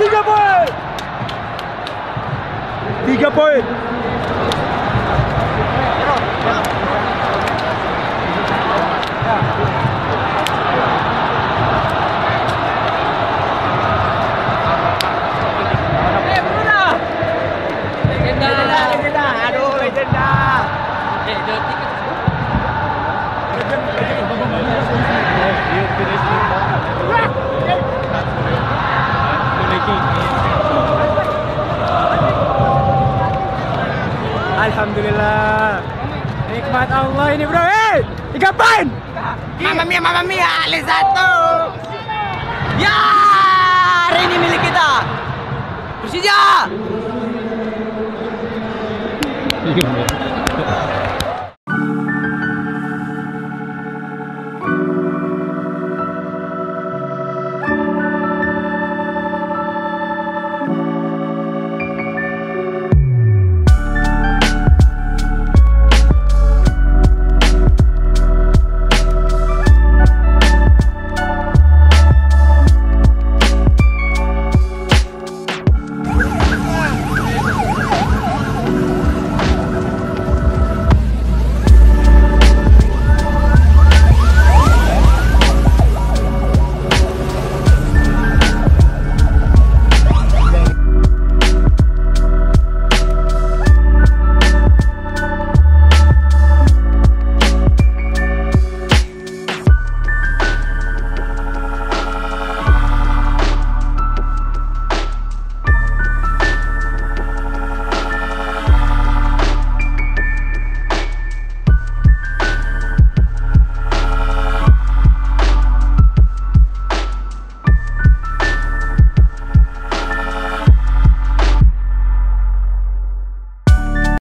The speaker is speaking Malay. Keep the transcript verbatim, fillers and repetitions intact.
tiga poin. Tiga poin. Alhamdulillah. Nikmat Allah ini, bro. Hei, tiga poin. Mamma mia, mamma mia, le satu. Ya, hari ini milik kita. Persija.